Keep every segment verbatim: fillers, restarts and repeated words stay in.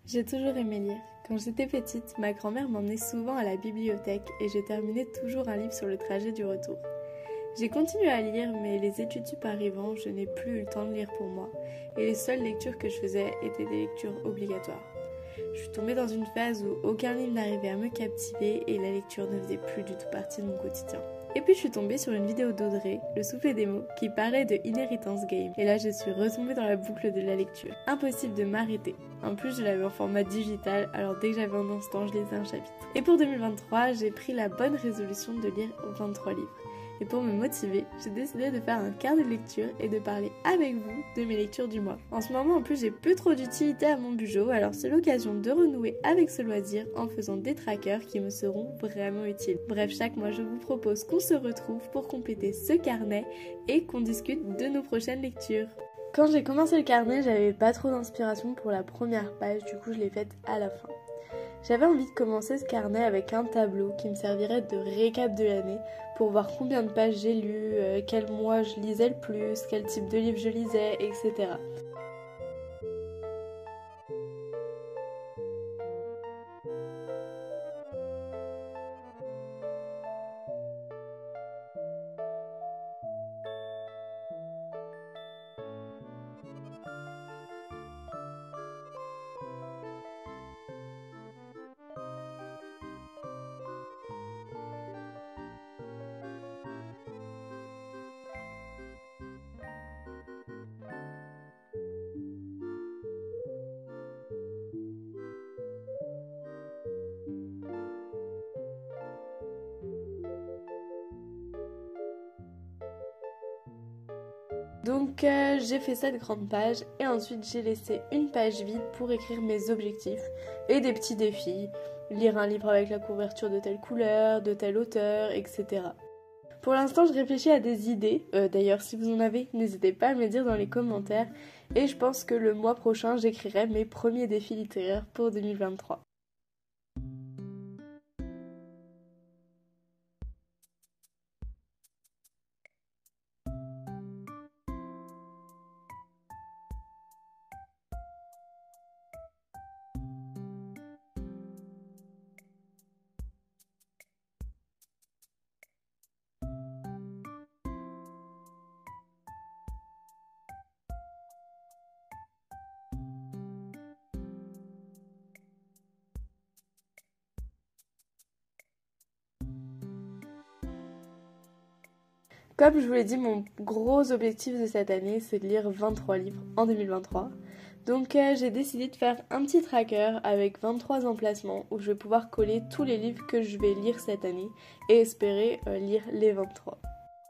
J'ai toujours aimé lire. Quand j'étais petite, ma grand-mère m'emmenait souvent à la bibliothèque et je terminais toujours un livre sur le trajet du retour. J'ai continué à lire, mais les études sup arrivant, je n'ai plus eu le temps de lire pour moi, et les seules lectures que je faisais étaient des lectures obligatoires. Je suis tombée dans une phase où aucun livre n'arrivait à me captiver et la lecture ne faisait plus du tout partie de mon quotidien. Et puis je suis tombée sur une vidéo d'Audrey, Le Soufflet des mots, qui parlait de Inheritance Game. Et là je suis retombée dans la boucle de la lecture. Impossible de m'arrêter. En plus je l'avais en format digital, alors dès que j'avais un instant, je lisais un chapitre. Et pour deux mille vingt-trois, j'ai pris la bonne résolution de lire vingt-trois livres. Et pour me motiver, j'ai décidé de faire un carnet de lecture et de parler avec vous de mes lectures du mois. En ce moment, en plus, j'ai plus trop d'utilité à mon bugeot, alors c'est l'occasion de renouer avec ce loisir en faisant des trackers qui me seront vraiment utiles. Bref, chaque mois, je vous propose qu'on se retrouve pour compléter ce carnet et qu'on discute de nos prochaines lectures. Quand j'ai commencé le carnet, j'avais pas trop d'inspiration pour la première page, du coup je l'ai faite à la fin. J'avais envie de commencer ce carnet avec un tableau qui me servirait de récap de l'année pour voir combien de pages j'ai lu, euh, quel mois je lisais le plus, quel type de livre je lisais, et cetera. Donc euh, j'ai fait cette grande page et ensuite j'ai laissé une page vide pour écrire mes objectifs et des petits défis, lire un livre avec la couverture de telle couleur, de tel auteur, et cetera. Pour l'instant je réfléchis à des idées, euh, d'ailleurs si vous en avez, n'hésitez pas à me le dire dans les commentaires et je pense que le mois prochain j'écrirai mes premiers défis littéraires pour deux mille vingt-trois. Comme je vous l'ai dit, mon gros objectif de cette année, c'est de lire vingt-trois livres en deux mille vingt-trois. Donc euh, j'ai décidé de faire un petit tracker avec vingt-trois emplacements où je vais pouvoir coller tous les livres que je vais lire cette année et espérer euh, lire les vingt-trois.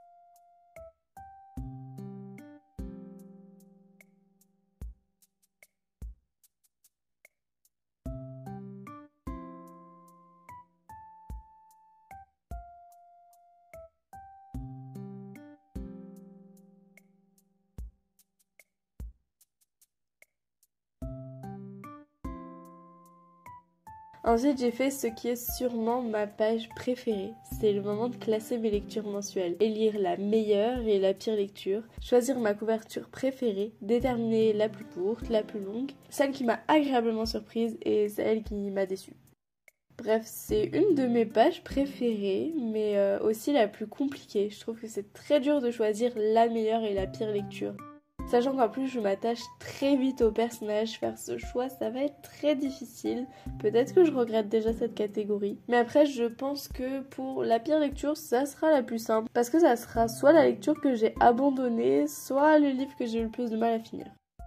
Ensuite, j'ai fait ce qui est sûrement ma page préférée. C'est le moment de classer mes lectures mensuelles, élire la meilleure et la pire lecture, choisir ma couverture préférée, déterminer la plus courte, la plus longue, celle qui m'a agréablement surprise et celle qui m'a déçue. Bref, c'est une de mes pages préférées, mais euh, aussi la plus compliquée. Je trouve que c'est très dur de choisir la meilleure et la pire lecture. Sachant qu'en plus je m'attache très vite au personnage, faire ce choix ça va être très difficile. Peut-être que je regrette déjà cette catégorie. Mais après je pense que pour la pire lecture ça sera la plus simple. Parce que ça sera soit la lecture que j'ai abandonnée, soit le livre que j'ai eu le plus de mal à finir.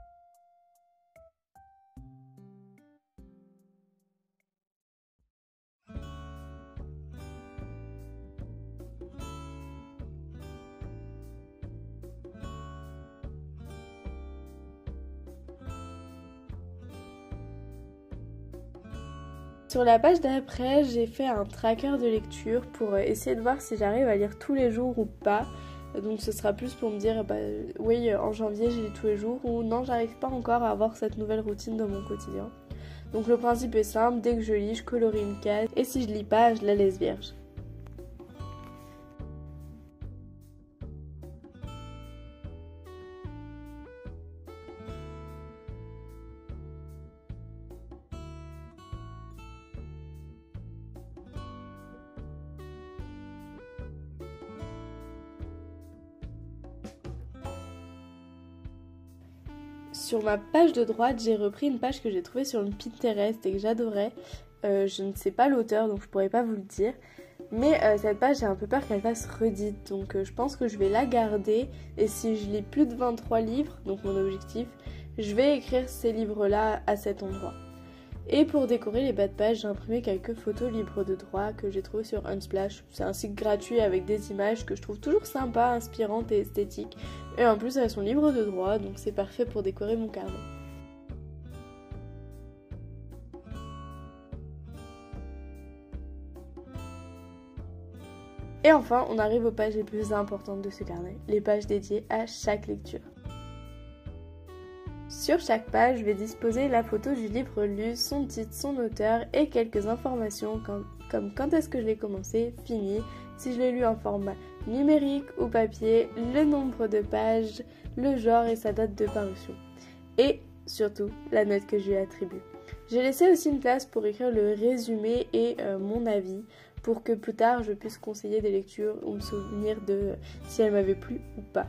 Sur la page d'après, j'ai fait un tracker de lecture pour essayer de voir si j'arrive à lire tous les jours ou pas. Donc ce sera plus pour me dire, bah, oui, en janvier j'ai lu tous les jours ou non, j'arrive pas encore à avoir cette nouvelle routine dans mon quotidien. Donc le principe est simple, dès que je lis, je colorie une case et si je lis pas, je la laisse vierge. sur ma page de droite, j'ai repris une page que j'ai trouvée sur une Pinterest et que j'adorais. Euh, je ne sais pas l'auteur, donc je pourrais pas vous le dire. Mais euh, cette page, j'ai un peu peur qu'elle fasse redite, donc euh, je pense que je vais la garder. Et si je lis plus de vingt-trois livres, donc mon objectif, je vais écrire ces livres-là à cet endroit. Et pour décorer les bas de page, j'ai imprimé quelques photos libres de droit que j'ai trouvées sur Unsplash. C'est un site gratuit avec des images que je trouve toujours sympa, inspirantes et esthétiques. Et en plus, elles sont libres de droit, donc c'est parfait pour décorer mon carnet. Et enfin, on arrive aux pages les plus importantes de ce carnet, les pages dédiées à chaque lecture. Sur chaque page, je vais disposer la photo du livre lu, son titre, son auteur et quelques informations comme, comme quand est-ce que je l'ai commencé, fini, si je l'ai lu en format numérique ou papier, le nombre de pages, le genre et sa date de parution. Et surtout, la note que je lui attribue. J'ai laissé aussi une place pour écrire le résumé et euh, mon avis pour que plus tard je puisse conseiller des lectures ou me souvenir de euh, si elles m'avaient plu ou pas.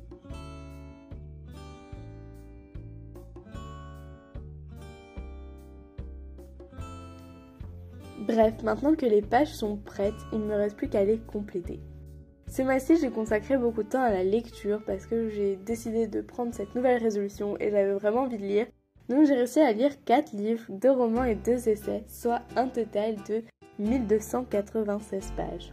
Bref, maintenant que les pages sont prêtes, il ne me reste plus qu'à les compléter. Ce mois-ci, j'ai consacré beaucoup de temps à la lecture parce que j'ai décidé de prendre cette nouvelle résolution et j'avais vraiment envie de lire. Donc j'ai réussi à lire quatre livres, deux romans et deux essais, soit un total de mille deux cent quatre-vingt-seize pages.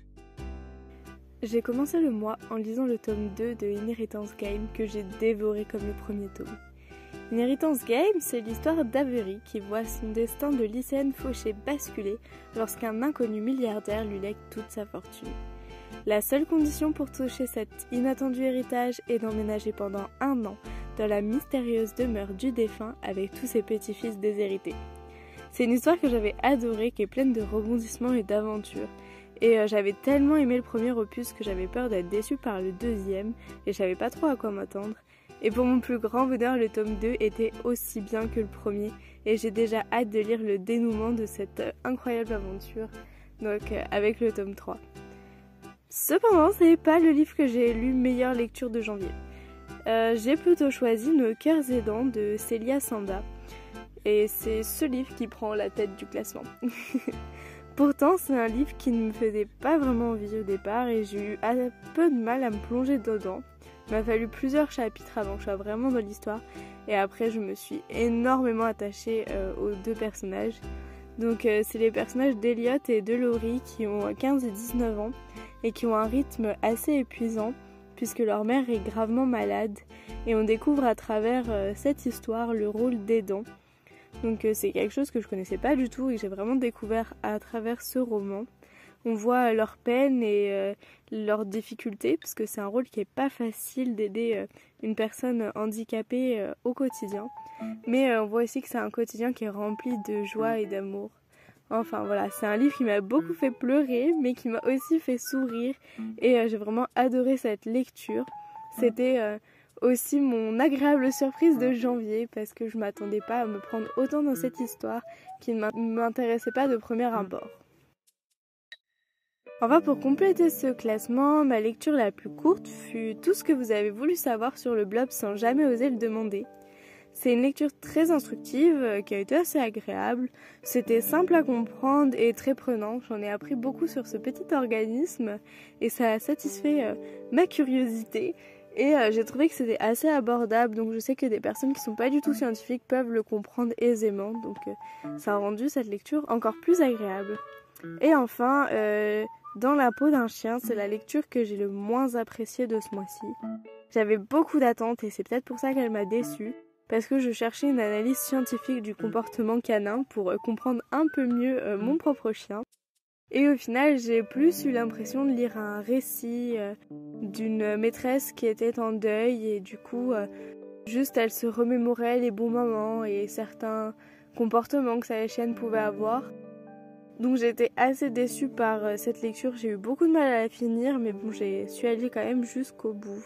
J'ai commencé le mois en lisant le tome deux de Inheritance Game que j'ai dévoré comme le premier tome. Inheritance Game, c'est l'histoire d'Avery qui voit son destin de lycéenne fauchée basculer lorsqu'un inconnu milliardaire lui lègue toute sa fortune. La seule condition pour toucher cet inattendu héritage est d'emménager pendant un an dans la mystérieuse demeure du défunt avec tous ses petits-fils déshérités. C'est une histoire que j'avais adorée, qui est pleine de rebondissements et d'aventures. Et euh, j'avais tellement aimé le premier opus que j'avais peur d'être déçue par le deuxième et je savais pas trop à quoi m'attendre. Et pour mon plus grand bonheur, le tome deux était aussi bien que le premier et j'ai déjà hâte de lire le dénouement de cette euh, incroyable aventure, donc euh, avec le tome trois. Cependant, ce n'est pas le livre que j'ai lu meilleure lecture de janvier. Euh, j'ai plutôt choisi Nos cœurs aidants de Célia Sanda et c'est ce livre qui prend la tête du classement. Pourtant, c'est un livre qui ne me faisait pas vraiment envie au départ et j'ai eu un peu de mal à me plonger dedans. Il m'a fallu plusieurs chapitres avant que je sois vraiment dans l'histoire et après je me suis énormément attachée euh, aux deux personnages. Donc euh, c'est les personnages d'Eliot et de Laurie qui ont quinze et dix-neuf ans et qui ont un rythme assez épuisant puisque leur mère est gravement malade et on découvre à travers euh, cette histoire le rôle d'aidant. Donc euh, c'est quelque chose que je connaissais pas du tout et que j'ai vraiment découvert à travers ce roman. On voit leurs peines et euh, leurs difficultés, parce que c'est un rôle qui est pas facile d'aider euh, une personne handicapée euh, au quotidien. Mais euh, on voit aussi que c'est un quotidien qui est rempli de joie et d'amour. Enfin voilà, c'est un livre qui m'a beaucoup fait pleurer, mais qui m'a aussi fait sourire. Et euh, j'ai vraiment adoré cette lecture. C'était euh, aussi mon agréable surprise de janvier, parce que je m'attendais pas à me prendre autant dans cette histoire qui ne m'intéressait pas de premier abord. Enfin, pour compléter ce classement, ma lecture la plus courte fut tout ce que vous avez voulu savoir sur le blob sans jamais oser le demander. C'est une lecture très instructive qui a été assez agréable. C'était simple à comprendre et très prenant. J'en ai appris beaucoup sur ce petit organisme et ça a satisfait euh, ma curiosité. Et euh, j'ai trouvé que c'était assez abordable, donc je sais que des personnes qui sont pas du tout scientifiques peuvent le comprendre aisément. Donc euh, ça a rendu cette lecture encore plus agréable. Et enfin, euh, Dans la peau d'un chien, c'est la lecture que j'ai le moins appréciée de ce mois-ci. J'avais beaucoup d'attentes et c'est peut-être pour ça qu'elle m'a déçue, parce que je cherchais une analyse scientifique du comportement canin pour euh, comprendre un peu mieux euh, mon propre chien. Et au final, j'ai plus eu l'impression de lire un récit euh, d'une maîtresse qui était en deuil et du coup, euh, juste elle se remémorait les bons moments et certains comportements que sa chienne pouvait avoir. Donc j'ai été assez déçue par euh, cette lecture, j'ai eu beaucoup de mal à la finir, mais bon, j'ai su aller quand même jusqu'au bout.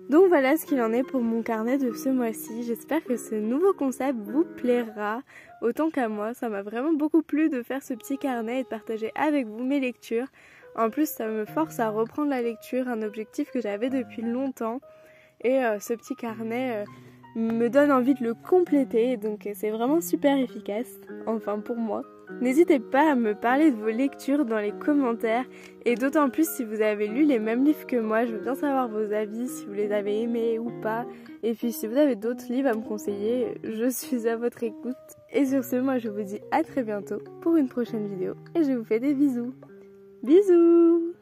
Donc voilà ce qu'il en est pour mon carnet de ce mois-ci. J'espère que ce nouveau concept vous plaira autant qu'à moi. Ça m'a vraiment beaucoup plu de faire ce petit carnet et de partager avec vous mes lectures. En plus, ça me force à reprendre la lecture, un objectif que j'avais depuis longtemps. Et euh, ce petit carnet euh, me donne envie de le compléter, donc c'est vraiment super efficace, enfin pour moi. N'hésitez pas à me parler de vos lectures dans les commentaires, et d'autant plus si vous avez lu les mêmes livres que moi. Je veux bien savoir vos avis, si vous les avez aimés ou pas. Et puis si vous avez d'autres livres à me conseiller, je suis à votre écoute. Et sur ce, moi je vous dis à très bientôt pour une prochaine vidéo, et je vous fais des bisous. Bisous!